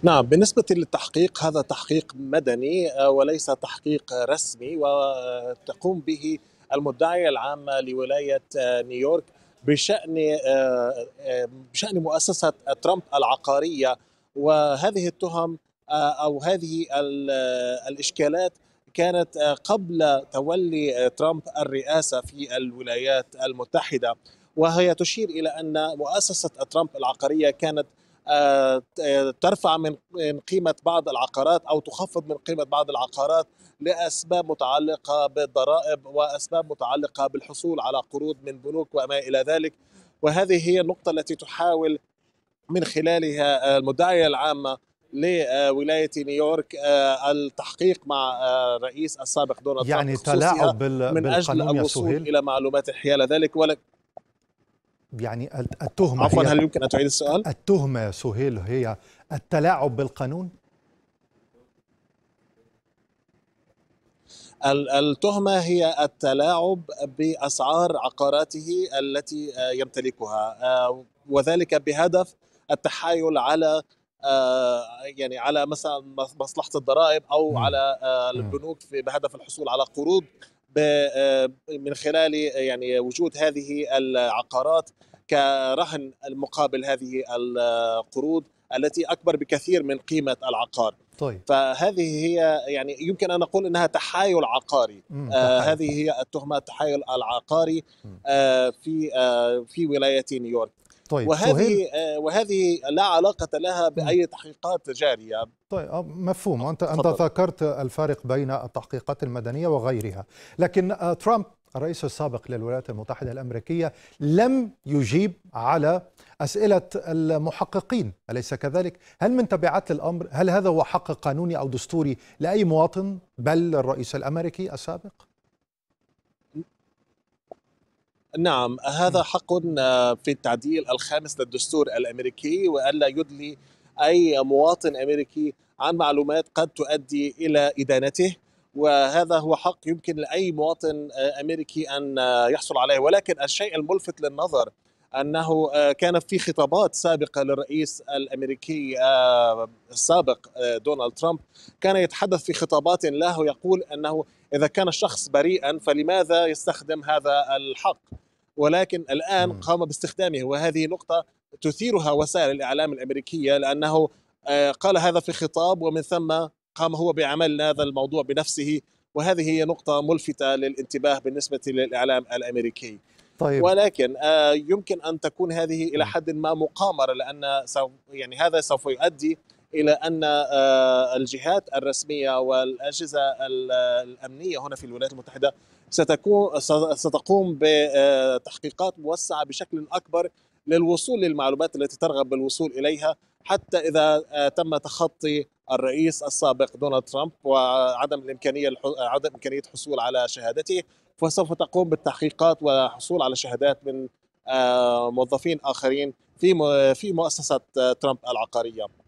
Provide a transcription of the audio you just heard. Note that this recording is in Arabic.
نعم، بالنسبة للتحقيق هذا تحقيق مدني وليس تحقيق رسمي، وتقوم به المدعية العامة لولاية نيويورك بشأن بشأن مؤسسة ترامب العقارية. وهذه التهم أو هذه الإشكالات كانت قبل تولي ترامب الرئاسة في الولايات المتحدة، وهي تشير إلى أن مؤسسة ترامب العقارية كانت ترفع من قيمة بعض العقارات أو تخفض من قيمة بعض العقارات لأسباب متعلقة بالضرائب وأسباب متعلقة بالحصول على قروض من بنوك وما إلى ذلك. وهذه هي النقطة التي تحاول من خلالها المدعية العامة لولاية نيويورك التحقيق مع الرئيس السابق دونالد ترامب يعني بخصوصها تلاعب من أجل بالقانون يا الوصول سهيل. إلى معلومات حيال ذلك. يعني التهمة عفوا، هي هل يمكن أن تعيد السؤال؟ التهمة يا سهيل هي التلاعب بالقانون. التهمة هي التلاعب بأسعار عقاراته التي يمتلكها، وذلك بهدف التحايل على يعني على مثلا مصلحة الضرائب أو مم. على مم. البنوك بهدف الحصول على قروض من خلال يعني وجود هذه العقارات كرهن مقابل هذه القروض التي أكبر بكثير من قيمة العقار. طيب. فهذه هي يعني يمكن أن نقول أنها تحايل عقاري. تحايل. هذه هي التهمة، التحايل العقاري مم. في ولاية نيويورك. طيب سهيل. وهذه لا علاقة لها بأي تحقيقات جارية. طيب مفهوم. أنت تفضل. ذكرت الفارق بين التحقيقات المدنية وغيرها، لكن ترامب الرئيس السابق للولايات المتحدة الأمريكية لم يجيب على أسئلة المحققين، أليس كذلك؟ هل من تبعات الأمر هل هذا هو حق قانوني أو دستوري لأي مواطن بل الرئيس الأمريكي السابق؟ نعم، هذا حق في التعديل الخامس للدستور الأمريكي، وألا يدلي أي مواطن أمريكي عن معلومات قد تؤدي إلى إدانته. وهذا هو حق يمكن لأي مواطن أمريكي أن يحصل عليه. ولكن الشيء الملفت للنظر أنه كان في خطابات سابقة للرئيس الأمريكي السابق دونالد ترامب، كان يتحدث في خطابات له يقول أنه إذا كان الشخص بريئا فلماذا يستخدم هذا الحق، ولكن الآن قام باستخدامه. وهذه نقطة تثيرها وسائل الإعلام الأمريكية، لأنه قال هذا في خطاب ومن ثم قام هو بعمل هذا الموضوع بنفسه. وهذه هي نقطة ملفتة للانتباه بالنسبة للإعلام الأمريكي. طيب. ولكن يمكن أن تكون هذه إلى حد ما مقامرة، لأن يعني هذا سوف يؤدي إلى أن الجهات الرسمية والأجهزة الأمنية هنا في الولايات المتحدة ستقوم بتحقيقات موسعة بشكل أكبر للوصول للمعلومات التي ترغب بالوصول إليها، حتى إذا تم تخطي الرئيس السابق دونالد ترامب وعدم عدم إمكانية الحصول على شهادته، فسوف تقوم بالتحقيقات وحصول على شهادات من موظفين آخرين في مؤسسة ترامب العقارية.